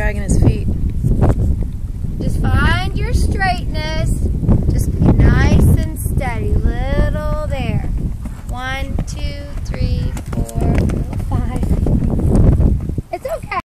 dragging his feet. Just find your straightness. Just keep